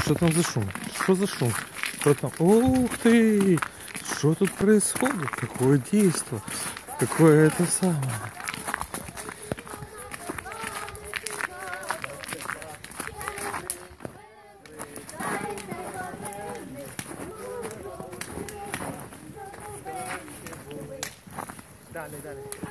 Что там за шум? Что за шум? Что там? Ух ты! Что тут происходит? Какое действие? Какое это самое? Dale, dale.